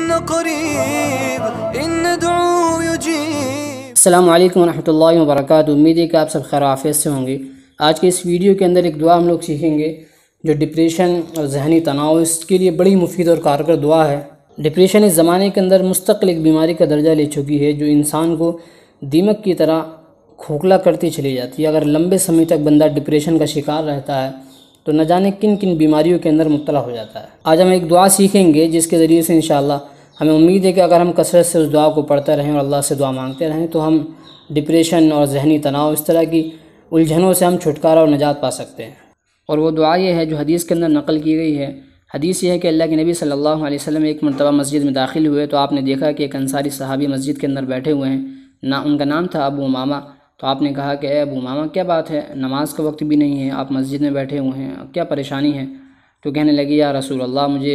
دين قريب إن ندعو يجيب۔ السلام علیکم ورحمۃ اللہ وبرکاتہ۔ امید ہے کہ آپ سب خیر عافیت سے ہوں گے۔ آج کے اس ویڈیو کے اندر ایک دعا ہم لوگ سیکھیں گے جو ڈپریشن اور ذہنی تناؤ، اس کے لیے بڑی مفید اور کارگر دعا ہے۔ ڈپریشن اس زمانے کے اندر مستقل ایک بیماری کا درجہ لے چکی ہے جو انسان کو دیمک کی طرح کھوکھلا کرتی چلی جاتی ہے۔ اگر لمبے سمے تک بندہ ڈپریشن کا شکار رہتا ہے تو نہ جانے کن کن بیماریوں کے اندر مبتلا ہو جاتا ہے۔ آج ہم ایک دعا سیکھیں گے جس کے ذریعے سے انشاءاللہ ہمیں امید ہے کہ اگر ہم کثرت سے اس دعا کو پڑھتے رہیں اور اللہ سے دعا مانگتے رہیں تو ہم ڈپریشن اور ذہنی تناؤ، اس طرح کی الجھنوں سے ہم چھٹکارا اور نجات پا سکتے ہیں۔ اور وہ دعا یہ ہے جو حدیث کے اندر نقل کی گئی ہے۔ حدیث یہ ہے کہ اللہ کے نبی صلی اللہ علیہ وسلم ایک مرتبہ مسجد میں داخل ہوئے تو آپ نے دیکھا کہ ایک انصاری صحابی مسجد کے اندر بیٹھے ہوئے ہیں، ان کا نام تھا ابو امامہ۔ تو آپ نے کہا کہ اے ابو امامہ، کیا بات ہے، نماز کا وقت بھی نہیں ہے، آپ مسجد میں بیٹھے ہوئے ہیں، کیا پریشانی ہے؟ تو کہنے لگی یا رسول اللہ، مجھے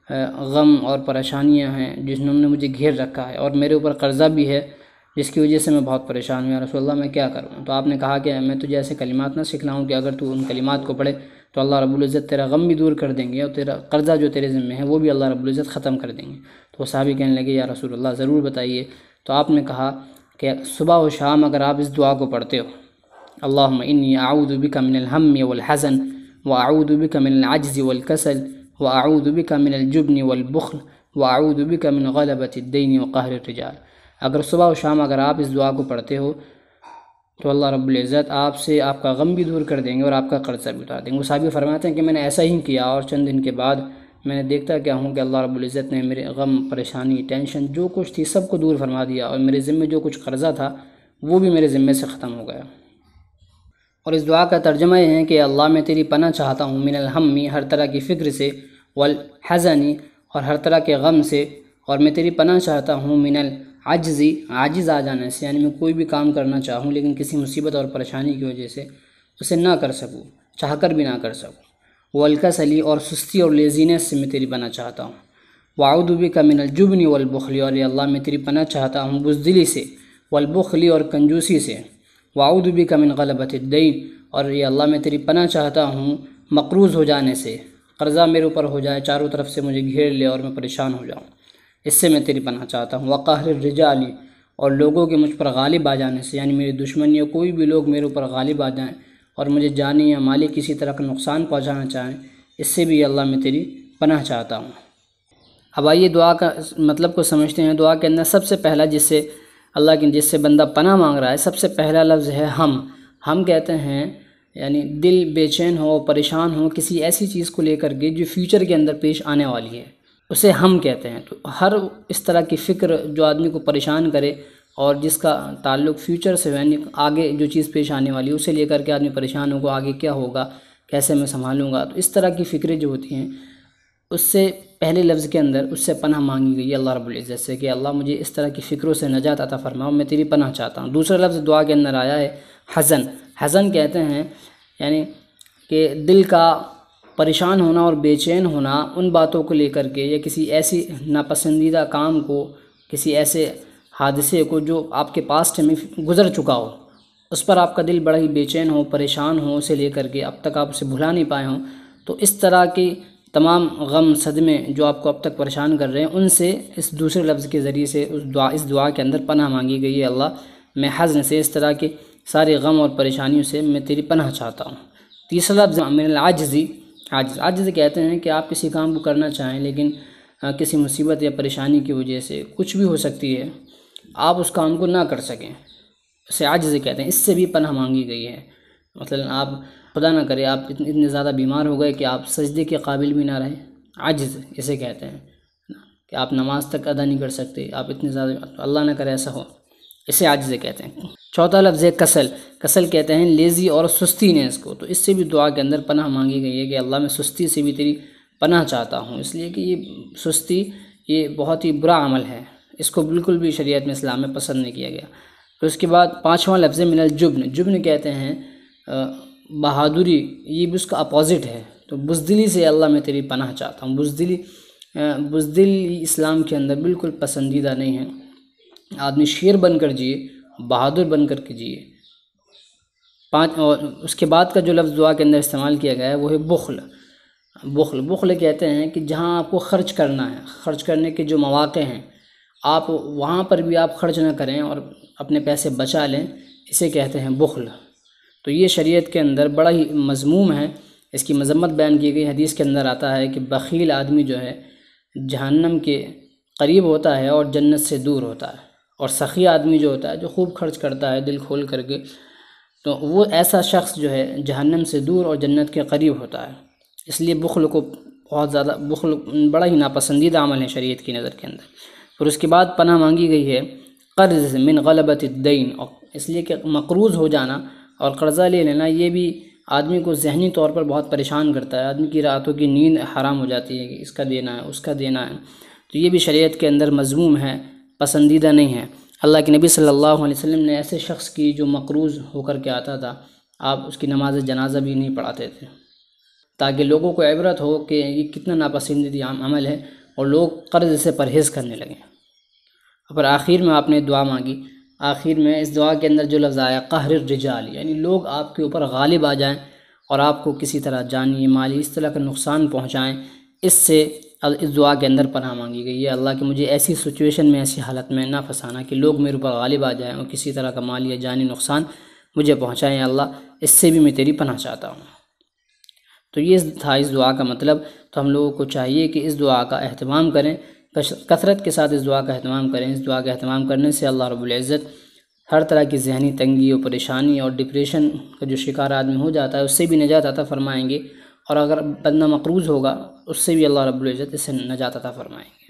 غم اور پریشانیاں ہیں جنہوں نے مجھے گھیر رکھا ہے، اور میرے اوپر قرضہ بھی ہے جس کی وجہ سے میں بہت پریشان ہوں، یا رسول اللہ میں کیا کروں؟ تو آپ نے کہا کہ میں تجھے ایسے کلمات نہ سکھلاؤں کہ اگر تو ان کلمات کو پڑھے تو اللہ رب العزت تیرا غم بھی دور کر دیں گے اور تیرا قرضہ جو تیرے ذمہ ہے وہ بھی اللہ رب العزت ختم کر دیں گے۔ تو صحابی کہنے لگے یا رسول اللہ ضرور بتائیے۔ تو آپ نے کہا کہ صبح و شام اگر آپ اس دعا کو پڑھتے ہو، اللہم انی اعوذ بک من الہم والحزن واعوذ بک من العجز والکسل واعوذ بک من الجبن والبخل واعوذ بک من غلبۃ الدین وقہر الرجال، اگر صبح و شام اگر آپ اس دعا کو پڑھتے ہو تو اللہ رب العزت آپ سے آپ کا غم بھی دور کر دیں گے اور آپ کا قرضہ بھی اتار دیں گے۔ وہ صحابی فرماتے ہیں کہ میں نے ایسا ہی کیا اور چند دن کے بعد میں نے دیکھتا کیا ہوں کہ اللہ رب العزت نے میرے غم، پریشانی، ٹینشن جو کچھ تھی سب کو دور فرما دیا، اور میرے ذمے جو کچھ قرضہ تھا وہ بھی میرے ذمے سے ختم ہو گیا۔ اور اس دعا کا ترجمہ یہ ہے کہ اللہ میں تیری پناہ چاہتا ہوں، من الہم، ہر طرح کی فکر سے، والحزن، اور ہر طرح کے غم سے، اور میں تیری پناہ چاہتا ہوں من العجز، عاجز آ جانے سے، یعنی میں کوئی بھی کام کرنا چاہوں لیکن کسی مصیبت اور پریشانی کی وجہ سے اسے نہ کر سکوں، چاہ کر بھی نہ کر سکوں، والکسل، اور سستی اور لیزینس سے میں تیری پناہ چاہتا ہوں، واعوذ بک من الجبن والبخل، اور یا اللہ میں تیری پناہ چاہتا ہوں بزدلی سے، والبخل، اور کنجوسی سے، واعوذ بک من غلبۃ الدین، اور یا اللہ میں تیری پناہ چاہتا ہوں مقروض ہو جانے سے، قرضہ میرے اوپر ہو جائے، چاروں طرف سے مجھے گھیر لے اور میں پریشان ہو جاؤں، اس سے میں تیری پناہ چاہتا ہوں، وقہر الرجال، اور لوگوں کے مجھ پر غالب آ جانے سے، یعنی میری دشمن یا کوئی بھی لوگ میرے اوپر غالب آ جائیں اور مجھے جانی یا مالی کسی طرح کا نقصان پہنچانا چاہیں، اس سے بھی اللہ میں تیری پناہ چاہتا ہوں۔ اب آئیے دعا کا مطلب کو سمجھتے ہیں۔ دعا کے اندر سب سے پہلا جس سے بندہ پناہ مانگ رہا ہے، سب سے پہلا لفظ ہے ہم کہتے ہیں یعنی دل بے چین ہو، پریشان ہو کسی ایسی چیز کو لے کر کے جو فیوچر کے اندر پیش آنے والی ہے، اسے ہم کہتے ہیں۔ تو ہر اس طرح کی فکر جو آدمی کو پریشان کرے اور جس کا تعلق فیوچر سے، یعنی آگے جو چیز پیش آنے والی ہے اسے لے کر کے آدمی پریشان ہوگا، آگے کیا ہوگا، کیسے میں سنبھالوں گا، تو اس طرح کی فکریں جو ہوتی ہیں اس سے پہلے لفظ کے اندر اس سے پناہ مانگی گئی ہے اللہ رب العزت سے کہ اللہ مجھے اس طرح کی فکروں سے نجات عطا فرماؤ، میں تیری پناہ چاہتا ہوں۔ دوسرا لفظ دعا کے اندر آیا ہے حزن کہتے ہیں یعنی کہ دل کا پریشان ہونا اور بے چین ہونا ان باتوں کو لے کر کے، یا کسی ایسی ناپسندیدہ کام کو، کسی ایسے حادثے کو جو آپ کے پاسٹ میں گزر چکا ہو، اس پر آپ کا دل بڑا ہی بے چین ہو، پریشان ہو، اسے لے کر کے اب تک آپ اسے بھلا نہیں پائے ہوں، تو اس طرح کی تمام غم، صدمے جو آپ کو اب تک پریشان کر رہے ہیں ان سے اس دوسرے لفظ کے ذریعے سے اس دعا کے اندر پناہ مانگی گئی ہے، اللہ میں حزن سے، اس طرح کے سارے غم اور پریشانیوں سے میں تیری پناہ چاہتا ہوں۔ تیسرا لفظ من العجز، عاجز کہتے ہیں کہ آپ کسی کام کو کرنا چاہیں لیکن کسی مصیبت یا پریشانی کی وجہ سے، کچھ بھی ہو سکتی ہے، آپ اس کام کو نہ کر سکیں، اسے عاجز کہتے ہیں، اس سے بھی پناہ مانگی گئی ہے۔ مثلا آپ خدا نہ کرے آپ اتنے زیادہ بیمار ہو گئے کہ آپ سجدے کے قابل بھی نہ رہیں، عاجز اسے کہتے ہیں کہ آپ نماز تک ادا نہیں کر سکتے، آپ اتنے زیادہ، اللہ نہ کرے ایسا ہو، اسے عاجز کہتے ہیں۔ چوتھا لفظ ہے کسل کہتے ہیں لیزی اور سستی نے اس کو، تو اس سے بھی دعا کے اندر پناہ مانگی گئی ہے کہ اللہ میں سستی سے بھی تیری پناہ چاہتا ہوں، اس لیے کہ یہ سستی یہ بہت ہی برا عمل ہے، اس کو بالکل بھی شریعت میں، اسلام میں پسند نہیں کیا گیا۔ پھر اس کے بعد پانچواں لفظ من الجبن کہتے ہیں بہادری، یہ بھی اس کا اپوزٹ ہے، تو بزدلی سے اللہ میں تیری پناہ چاہتا ہوں۔ بزدلی اسلام کے اندر بالکل پسندیدہ نہیں ہے، آدمی شیر بن کر جیے، بہادر بن کر کے جیے۔ اور اس کے بعد کا جو لفظ دعا کے اندر استعمال کیا گیا ہے وہ ہے بخل، بخل کہتے ہیں کہ جہاں آپ کو خرچ کرنا ہے، خرچ کرنے کے جو مواقع ہیں آپ وہاں پر بھی آپ خرچ نہ کریں اور اپنے پیسے بچا لیں، اسے کہتے ہیں بخل۔ تو یہ شریعت کے اندر بڑا ہی مذموم ہے، اس کی مذمت بیان کی گئی۔ حدیث کے اندر آتا ہے کہ بخیل آدمی جو ہے جہنم کے قریب ہوتا ہے اور جنت سے دور ہوتا ہے، اور سخی آدمی جو ہوتا ہے، جو خوب خرچ کرتا ہے دل کھول کر کے، تو وہ ایسا شخص جو ہے جہنم سے دور اور جنت کے قریب ہوتا ہے۔ اس لیے بخل کو بہت زیادہ، بخل بڑا ہی ناپسندیدہ عمل ہے شریعت کی نظر کے اندر۔ پھر اس کے بعد پناہ مانگی گئی ہے قرض من غلبۃ الدین، اور اس لیے کہ مقروض ہو جانا اور قرضہ لے لینا یہ بھی آدمی کو ذہنی طور پر بہت پریشان کرتا ہے، آدمی کی راتوں کی نیند حرام ہو جاتی ہے کہ اس کا دینا ہے، اس کا دینا ہے، تو یہ بھی شریعت کے اندر مذموم ہے، پسندیدہ نہیں ہے۔ اللہ کے نبی صلی اللہ علیہ وسلم نے ایسے شخص کی جو مقروض ہو کر کے آتا تھا، آپ اس کی نماز جنازہ بھی نہیں پڑھاتے تھے، تاکہ لوگوں کو عبرت ہو کہ یہ کتنا ناپسندیدہ عمل ہے اور لوگ قرض سے پرہیز کرنے لگیں۔ اور آخر میں آپ نے دعا مانگی، آخر میں اس دعا کے اندر جو لفظ آیا قہر الرجال، یعنی لوگ آپ کے اوپر غالب آ جائیں اور آپ کو کسی طرح جانی مالی اس طرح کا نقصان پہنچائیں، اس سے اس دعا کے اندر پناہ مانگی گئی ہے۔ اللہ کہ مجھے ایسی سچویشن میں، ایسی حالت میں نہ پھنسانا کہ لوگ میرے اوپر غالب آ جائیں اور کسی طرح کا مالی یا جانی نقصان مجھے پہنچائیں، اللہ اس سے بھی میں تیری پناہ چاہتا ہوں۔ تو یہ تھا اس دعا کا مطلب۔ تو ہم لوگوں کو چاہیے کہ اس دعا کا اہتمام کریں، کثرت کے ساتھ اس دعا کا اہتمام کریں۔ اس دعا کا اہتمام کرنے سے اللہ رب العزت ہر طرح کی ذہنی تنگی اور پریشانی اور ڈپریشن کا جو شکار آدمی ہو جاتا ہے اس سے بھی نجات عطا فرمائیں گے، اور اگر بندہ مقروض ہوگا اس سے بھی اللہ رب العزت اس سے نجات عطا فرمائیں گے۔